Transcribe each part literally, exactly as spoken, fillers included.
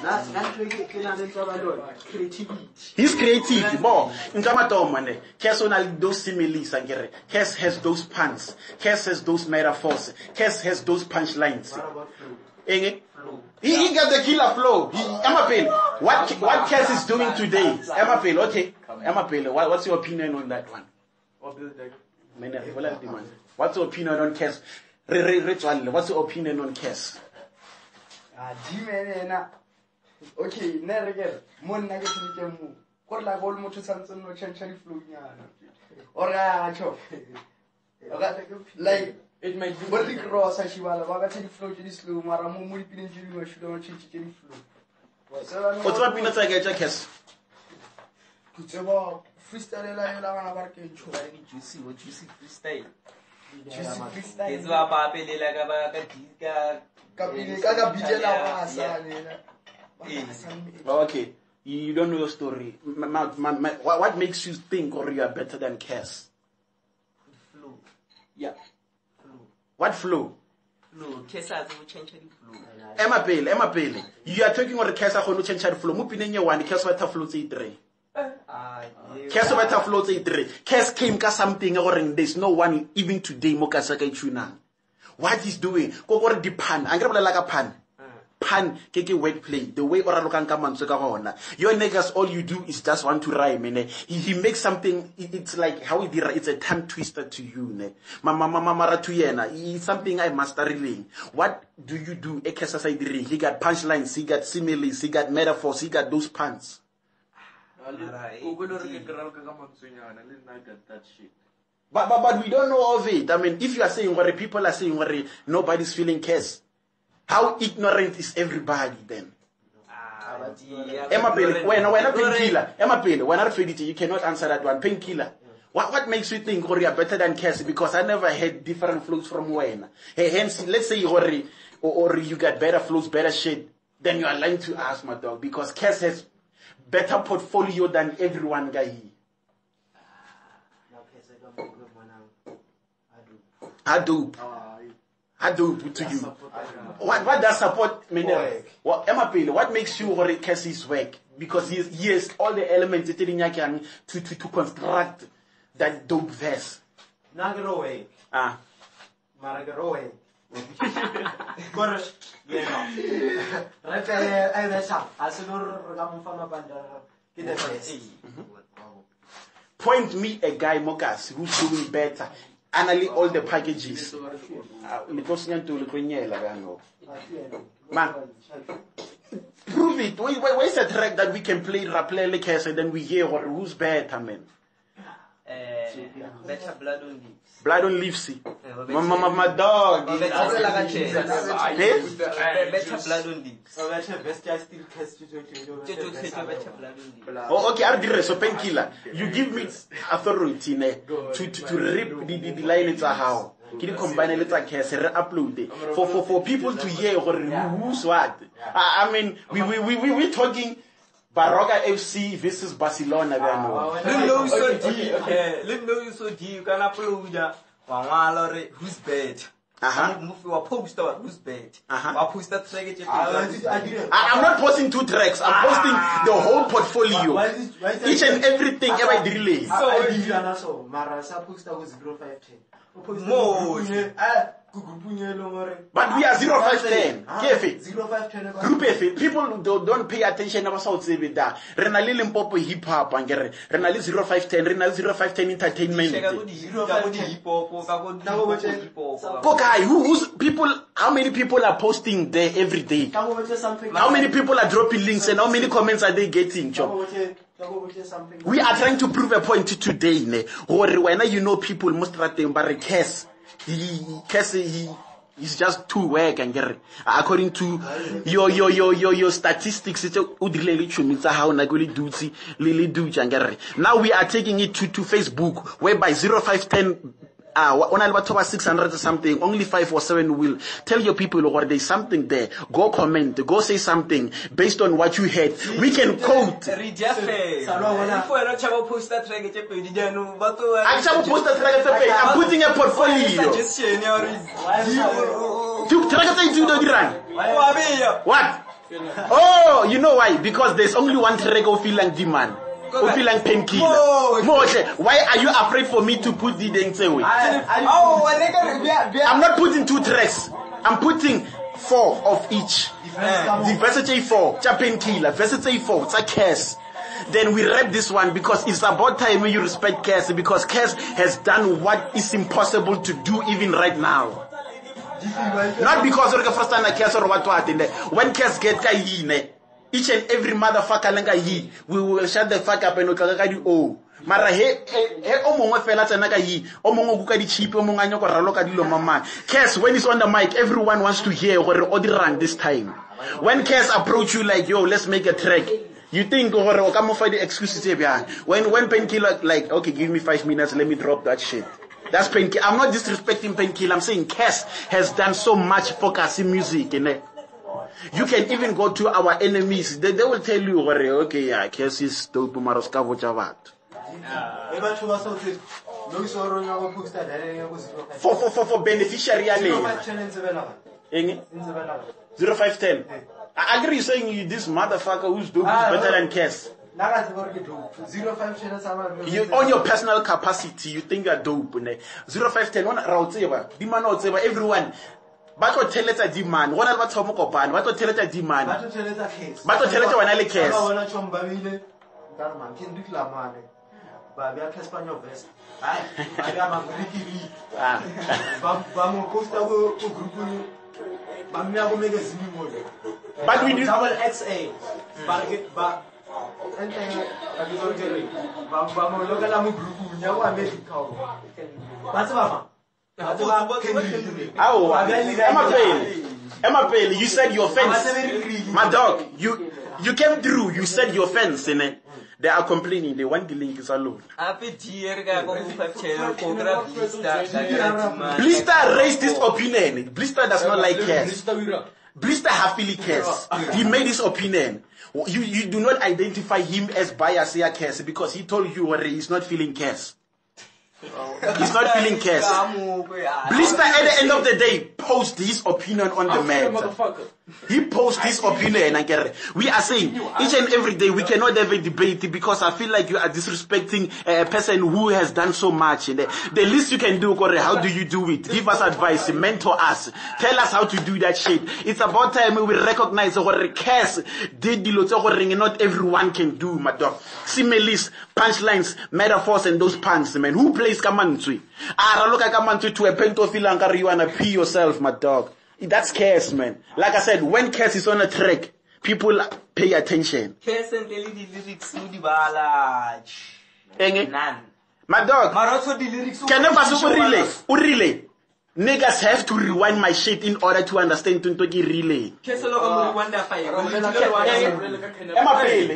He's creative. Bo, Nkamatomane, Kes on those similes, Angere. Kes has those puns. Kes has those metaphors. Kes has those punchlines. He, he got the killer flow. He, Emma Pale, what what Kes is doing today? Emma Pale, okay. Emma Pale, what, what's your opinion on that one? What's your opinion on Kes? What's your opinion on Kes? Okay, never again. More negative than move. What like all motor something no change any flu. Or I chop. Like it might be what the cross as you are about to float in this room. Maramu will be in you. Should not change any flu. What's what minutes I get a kiss? It's about freestyle. I have a work in juicy. What juicy freestyle? Juicy freestyle. It's about Papi like a okay, you don't know your story. My, my, my, what makes you think or you are better than Kes? Flow. Yeah. Flow. What flow? Flow. Kes has to change the flow. Emma Pale, Emma Pale. You are talking about the Kes who change the flow. Mupin in your one, Kes better flow say three. Kes better flow say three. Kes came ka something or there's no one even today Mokasaka Chuna. What he's doing? Go over the pan. I'm gonna like a pan. Pan, keke wordplay, the way ora lokan ka mantswe ka gona. Your niggas, all you do is just want to rhyme, ne. He, he makes something, it's like, how he did, it's a tongue twister to you, ne. Mama, mama, mara to yena. It's something I mastering. What do you do? He got punchlines, he got similes, he got metaphors, he got those puns. But, but, but we don't know of it. I mean, if you are saying what people are saying, what nobody's feeling cares. How ignorant is everybody then? Emma Pele, when when a painkiller, Emma Pele, when I feel it, you cannot answer that one. Painkiller. What what makes you think or you are better than Kes? Because I never had different flows from when. Hey, hence, let's say or, or or you got better flows, better shit. Then you are lying to us, my dog. Because Kes has better portfolio than everyone guy. Hadoop. Hadoop to you. What what does support mean? What Emma Pele, what makes you worry Kes's work? Because he, he has all the elements to to to construct that dope verse. Nagarowe. Ah. Maragarowe. Correct. Yeah. Right. I was up. Asenor Ramufama Banda. Point me a guy Mokas who's doing better. Analyze all the packages. Man, prove it. Where, where, where's a track that we can play Rappler like and then we hear what, who's better, man? Uh, better blood on leaves. Blood on leaves. My, my, my dog. Better blood on leaves. Oh, okay, I'll do so painkiller. You give me authority ne, to, to, to rip the, the, the line into how. Can you combine a little case and upload it? For, for, for people to hear who's what? I, I mean, we, we, we, we, we're talking Barroca F C versus Barcelona. Let me know you so deep. Let me know you so deep. You can upload ya. Who's bad? Uh-huh. Move your poster. Who's bad? Uh-huh. Poster track. I'm not posting two tracks. I'm posting the whole portfolio. Each and everything ever delay. So I did you so Marasa poster was zero five ten. More. But we are zero five ten. Zero five ten. Group F. People don't, don't pay attention about South Zebeda. Renali Limpopo hip hop and get Renali zero five ten. Renali zero five ten entertainment. Kokai, who, who's people? How many people are posting there every day? How many people are dropping links and how many comments are they getting? Chop? We are trying to prove a point today, ne. Or when you know people most of them, but Kes, he, Kes, he, he's just too weak and get according to your your your your your statistics. It's how Naguli do Lily do now we are taking it to to Facebook, whereby zero five ten. Ah, on Albatova six hundred or something, only five or seven will tell your people or there's something there. Go comment, go say something based on what you heard. We can quote. I'm putting a portfolio. What? Oh, No, you know why? Because there's only one track of Filang Diman. Of Filang Painkiller. Why are you afraid for me to put the dance away? I'm not putting two tracks. I'm putting four of each. The Versace four, Painkiller, Versace four, it's a Cass. Then we rap this one because it's about time when you respect Cass, because Cass has done what is impossible to do even right now. Not because of the first time Cass or what what in there. When Cass get kaine, each and every motherfucker langa he, we will shut the fuck up and we can oh. Mara he he o mongwe fela tsena ka yi o mongwe go ka di cheap o mongwe a nyako raloka dilo mama. Cass, when he's on the mic, everyone wants to hear gore o di rang this time. When Cass approach you like, yo, let's make a track, you think gore o ka mo fa di excuses e bjang. When when Painkiller like, okay, give me five minutes, let me drop that shit. That's Painkiller. I'm not disrespecting Painkiller. I'm saying Cass has done so much for Kasi music, you know. You can even go to our enemies. They, they will tell you, okay, yeah, Cass is dope, Maroska Vochavat. For for for for beneficiary zero five ten. I agree saying you this motherfucker who's dope is better than Cass. You on your personal capacity, you think you're dope. zero five ten one rautseba. Demand outseba everyone. But what tell it a demand? One about Tom Kopan, what tell it a demand? But what tell it one I Cass. Babi a Caspanyo vest. I am a Greek. Vamos posta o grupo. Mamma go make a zimmo. But we do double X A. But but vamos look at our group. Now I make it count. What's mama? Oh, Emma Pale. Emma Pale, you said your fence. My dog, you you came through. You said your fence, in it. They are complaining. They want the link is alone. Blister raised this opinion. Blister does not like Cass. Blister happily cares. He made his opinion. You you do not identify him as biased Cass because he told you already he's not feeling Cass. He's not feeling Cass. Blister at the end of the day post his opinion on the matter. He posts his opinion and get we are saying each and every day we cannot have a debate because I feel like you are disrespecting a person who has done so much. The, the least you can do, how do you do it? Give us advice, mentor us, tell us how to do that shit. It's about time we recognize that Cass did the not everyone can do, my dog. Similes, punchlines, metaphors, and those puns, man. Who plays Kamantui? Ah, look at Kamantui to a pentofil you wanna pee yourself, my dog. That's Cass, man. Like I said, when Cass is on a track, people pay attention. Cass and the lyrics to the ballad. None. My dog. Maroto the lyrics. Can never super relay. Relay. Niggas have to rewind my shit in order to understand to get relay. Cass logo rewind that fire. Emma Pele.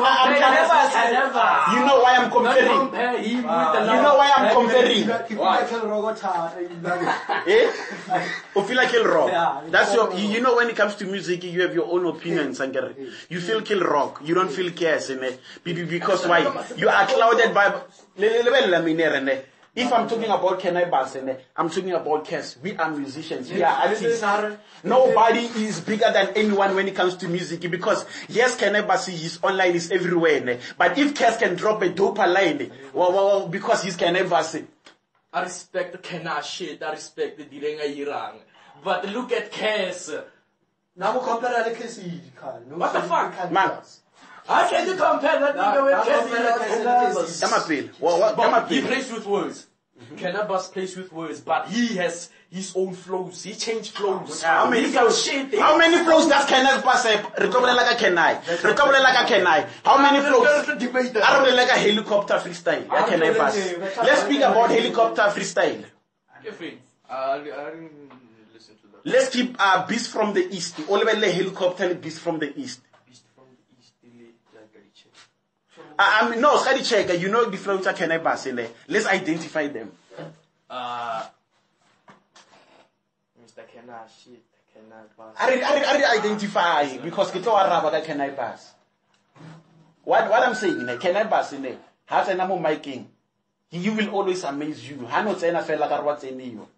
You know why I'm comparing. You know why I'm comparing. Eh? You feel like Kill Rock. That's your. You know when it comes to music, you have your own opinions and you feel Kill Rock. You don't feel Cass in it because why? You are clouded by. If I'm talking about Kenai Bassene, I'm talking about Cass. We are musicians. We are artists. Nobody is bigger than anyone when it comes to music because yes, Kenai Bassi, his online is everywhere. But if Cass can drop a doper line, well, well, because he's Kenai Bassi. I respect the Kenai shit. I respect the Direnga Yirang. But look at Cass. Now compare the Cass. What the fuck, man? How can you compare that nigga with Cass? Come up, Bill. What? What? Come up, He plays with words. Kenai Bass plays with words, but he has his own flows. He changed flows. How many flows? How many flows does Kenai Bass have? Recover like a Kenai. Recover like a Kenai. How many flows? I don't like a helicopter freestyle. Yeah, Kenai Bass. Let's speak about helicopter freestyle. I didn't listen to that. Let's keep uh, Beast from the East. Only helicopter Beast from the East. I mean, no, Skadi check. You know the flows are Kenai Bass in there. Let's identify them. Uh, Mister Kenai shit, Kenai Bass. I I I identify because kita waraba ka Kenai Bass. What what I'm saying, ne Kenai Bass in there. Has a number making. He will always amaze you. Hano tsena fela ka rwa tseniyo.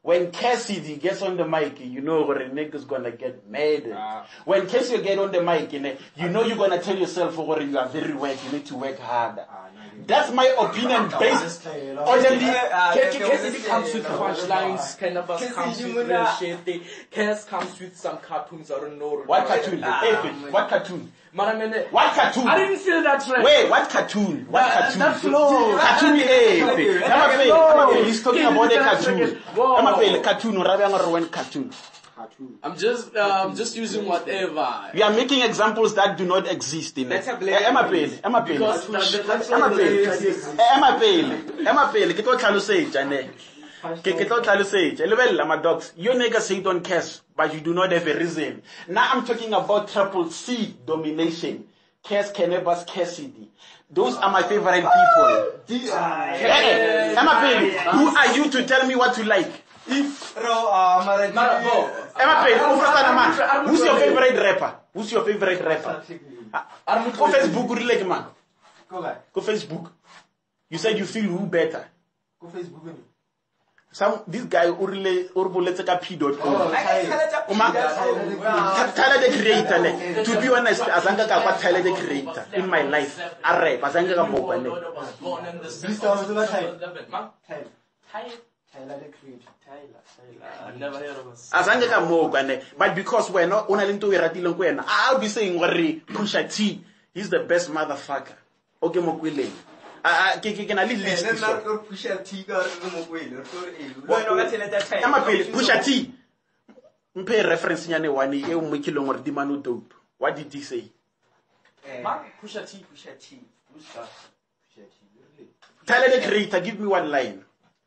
when Cassidy gets on the mic, you know where a nigga's gonna get mad. Ah. When Cassidy get on the mic, you know, you know you're gonna tell yourself, oh, you are very weak, you need to work harder. That's my opinion based on the... Cassidy comes with punchlines, Cannabis comes with real shit, Cass comes with some cartoons, I don't know. What cartoon? Hey, what cartoon? What cartoon? I didn't feel that right. Wait, what cartoon? What That- cartoon? that flow. Cartoon, eh? Emapele, Emapele, he's talking about a cartoon. Whoa. Emapele, cartoon, Rabiang or cartoon. I'm just, uh, I'm just using whatever. We are making examples that do not exist in it. Let's have blame. Emapele, Emapele. Because that- that's Emapele, Emapele, Emapele, ke tlo tlhalosetsa ne. Ke ke tlo tlhalosetsa. Lebella my dogs. You niggas say don't Cass, but you do not have a reason. Now I'm talking about triple C domination. Cass, Cannabis, Cassidy. Those are my favorite people. Eh, eh, Emapele, who are you to tell me what to like? If bro, uh, Mara, Marabo. Emapele, who first time, man? Who's your favorite rapper? Who's your favorite rapper? Go Facebook, relate, man. Go back. Go Facebook. You said you feel who better. Go Facebook. Some this guy urle urbuleteka p dot com. Oh, Uma Tyler the creator ne. To be honest, azanga ka kwa Tyler the creator in my life. A rap azanga ka mo ne. was born in the Please tell us about Tyler. Man, Tyler. Tyler. Tyler the creator. Tyler, Tyler. I've never heard of us. Azanga ka mo ne. But because we're not una lento we ratile kwena, I'll be saying worry Pusha T. He's the best motherfucker. Okay mo kwileng. Ah, ke ke na le list. then not go push a tiger no more way. Emapele, Pusha T. Mpe reference nyane one e o mo kilong gore di manu dope. What did he say? Man, Pusha T. Pusha T. Pusha T. Tyler the creator, give me one line.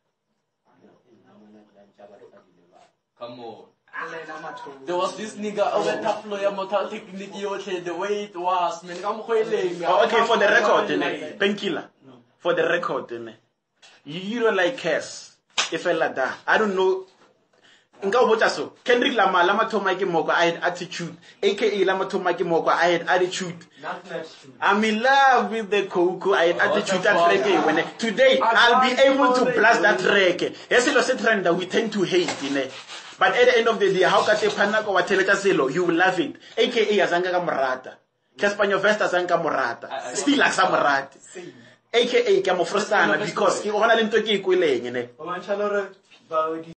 Come on. There was this nigga over top lawyer motor technique the way it was. Man, come Oh, okay, for the record, ne, painkiller. For the record, ne. You, you don't like Cass. If I like that, I don't know. Nga ubota so. Kendrick Lamar, Lama Tomaki Moko, I had attitude. A K A Lama Tomaki Moko, I had attitude. I'm in love with the Coco, I had attitude. That reggae. When today I'll be able to blast that reggae. Yes, it's a trend that we tend to hate, you know. But at the end of the day, how can you panako wa teleka selo? You will love it. A K A azanga ka morata. Caspanyo Vesta azanga morata. Still like some morata. A K A ka mo frustana because ke ona le nto ke ikweleng ne.